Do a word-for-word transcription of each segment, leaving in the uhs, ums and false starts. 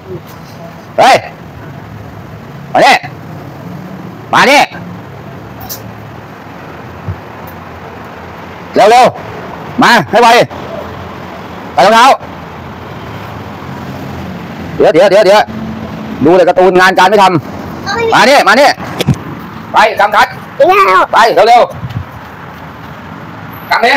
เฮ้ยมาดิมาดิเร็วเร็วมาให้ไวไปรองเท้าเดี๋ยวเดี๋ยวเดี๋ยวเดี๋ยวดูเลยการ์ตูนงานการไม่ทำมาดิมาดิไปกำคัดไปเร็วเร็วกำดิ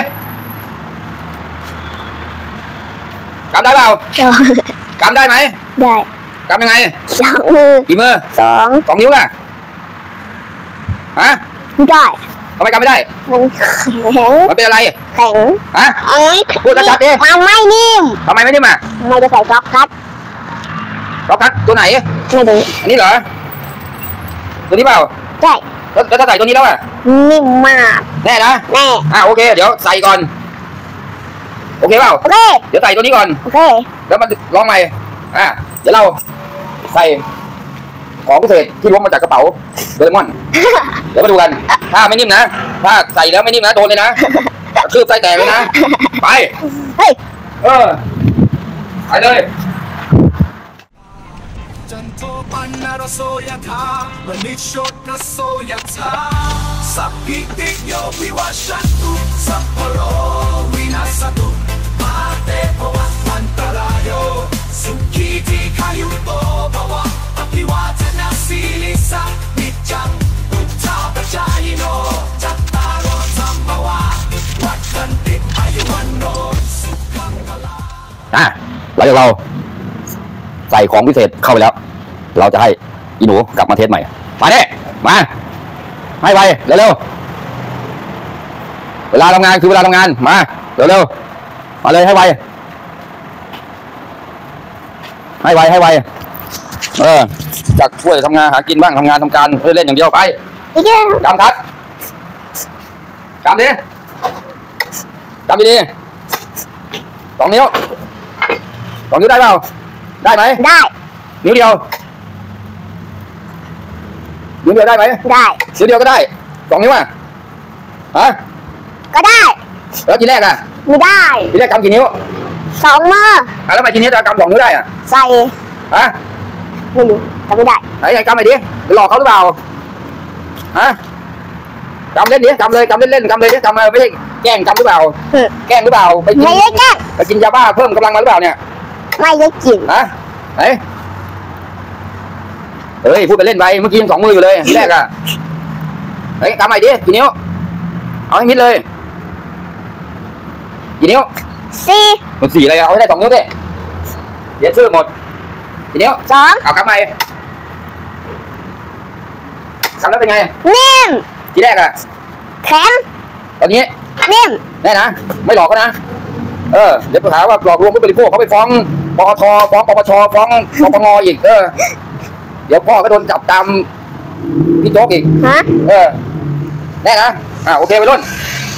กำได้เปล่ากำได้ไหมได้กำยังไงสองมือกี่มือสองสองนิ้วน่ะฮะไม่ได้ทำไมกำไม่ได้มันแข็งมันเป็นอะไรแข็งฮะพูดชัดๆดิมันไม่นิ่มทำไมไม่นิ่มอ่ะไม่ได้ใส่ล็อกคัทล็อกคัทตัวไหนไม่ดูอันนี้เหรอตัวนี้เปล่าใช่แล้วถ้าใส่ตัวนี้แล้วอ่ะนิ่มมากแน่นะแน่อ่ะโอเคเดี๋ยวใส่ก่อนโอเคเปล่าโอเคเดี๋ยวใส่ตัวนี้ก่อนโอเคแล้วมันลองใหม่อ่ะเดี๋ยวเราใส่ของพิเศษที่ล้วงมาจากกระเป๋าโดเรมอนเดี๋ยวมาดูกันถ้าไม่นิ่มนะถ้าใส่แล้วไม่นิ่มนะโดนเลยนะคืบไส้แตกเลยนะไปเฮ้ยเออไปเลยจันโทปันนารโสยถามณิโชตโสยถาสัพพิติโยวิวัชตุสัพพโรวินาศตุมาเตภวัตมันตรายโยสุขีทีขายุโตภวะอภิวาทนาสีลิสานิจังอุทธาปจายโนจัตตารโอสัมภวะวัฏขันติอายุวันโนสุขังกลาอ่ะหลังจากเราใส่ของพิเศษเข้าไปแล้วเราจะให้อีหนูกลับมาเทสใหม่มาเนี่ยมาให้ไวเร็วๆเวลาทำงานคือเวลาทำงานมาเร็วๆมาเลยให้ไวให้ไวให้ไวเออจากช่วยทำงานหากินบ้างทำงานทำการเพื่อเล่นอย่างเดียวไปจำทัดจำดิจำดีๆสองนิ้วสองนิ้วได้เปล่าได้ไหมได้นิ้วเดียวนิ้วเดียวได้ไหมได้นิ้วเดียวก็ได้สองนิ้วอ่ะฮะก็ได้แล้วทีแรกอ่ะไม่ได้ทีแรกกำกี่นิ้วสองมืออ่ะแล้วทำไมทีนี้จะกำสองนิ้วได้อ่ะใส่ฮะไม่รู้จำไม่ได้ไหนไงกำไปดิไปหลอกเขาหรือเปล่าฮะกำเล่นดิกำเลยกำเล่นเล่นกำเลยดิกำมาไม่ใช่แกล้งกำหรือเปล่าแกล้งหรือเปล่าไปกินไม่ได้แกล้งไปกินยาบ้าเพิ่มกำลังมาหรือเปล่าเนี่ยไม่ได้กินฮะไหนเฮ้ยพูดไปเล่นไปเมื่อกี้ยังสองมืออยู่เลยทีแรกอะเฮ้ยกำใหม่ดิกี่นิ้วเอาให้มิดเลยกี่นิ้วสี่มันสี่อะไรเอาให้ได้สองนิ้วดิเดี๋ยวชื่อหมดกี่นิ้วสองเอากำใหม่กำแล้วเป็นไงนิ่มทีแรกอะแข็งตอนนี้นิ่มได้นะไม่หลอกก็นะเออเดี๋ยวปัญหาว่าหลอกลวงผู้บริโภคเขาไปฟ้องปปชฟ้องปปชฟ้องปปงอีกเออเดี๋ยวพ่อก็โดนจับตามพี่โจ๊กอีกฮะเออแน่นะอ่าโอเคไปรุ่น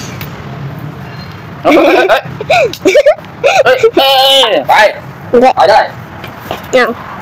เฮ้ยเฮ้ยไปไปได้